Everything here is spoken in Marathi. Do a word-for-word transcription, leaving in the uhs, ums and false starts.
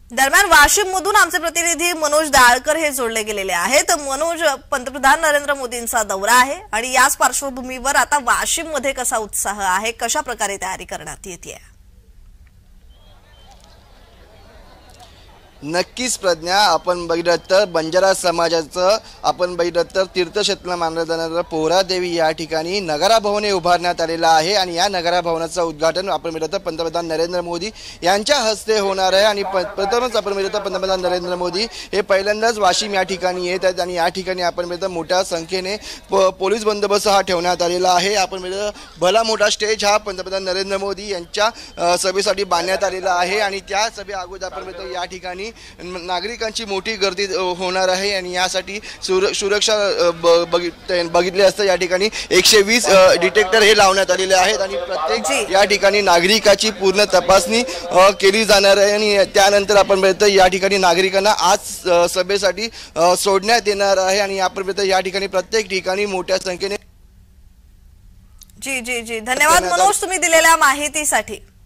दरम्यान वाशिम मधून आमचे प्रतिनिधी मनोज दाळकर हे जोडले गेलेले आहेत। मनोज, पंतप्रधान नरेंद्र मोदींचा दौरा आहे आणि याच पार्श्वभूमीवर आता वाशिम मध्ये कसा उत्साह आहे, कशा प्रकारे तयारी करण्यात येते? नक्कीच प्रज्ञा, आपण बघितलं तर बंजारा समाजाचं आपण बघितलं तर तीर्थक्षेत्र मानलं जाणारं पोहरादेवी या ठिकाणी नगरा भवन उभारण्यात आलेलं आहे आणि या नगरा भवनाचं उद्घाटन आपण बघितलं तर पंतप्रधान नरेंद्र मोदी यांच्या हस्ते होणार आहे। आणि प्रथमच आपण बघितलं तर पंतप्रधान नरेंद्र मोदी हे पहिल्यांदाच वाशिम या ठिकाणी येत आहेत आणि या ठिकाणी आपण बघितलं मोठ्या संख्येने पोलीस बंदोबस्त हा ठेवण्यात आलेला आहे। आपण बघितलं भला मोठा स्टेज हा पंतप्रधान नरेंद्र मोदी यांच्या सभेसाठी बांधण्यात आलेला आहे आणि त्या सभे अगोदर आपण बघितलं या ठिकाणी नागरिकांची मोठी गर्दी होणार आहे आणि यासाठी सुरक्षा बघितले असता या ठिकाणी एकशे वीस डिटेक्टर हे लावण्यात आलेले आहेत आणि प्रत्येक या ठिकाणी नागरिकाची पूर्ण तपासणी केली जाणार आहे आणि त्यानंतर आपण बघितलं या ठिकाणी नागरिकांना आज सभेसाठी सोडण्यात येणार आहे आणि आपण बघितलं या ठिकाणी प्रत्येक ठिकाणी मोठ्या संख्येने जी जी जी धन्यवाद मनोज, तुम्ही दिलेल्या माहितीसाठी।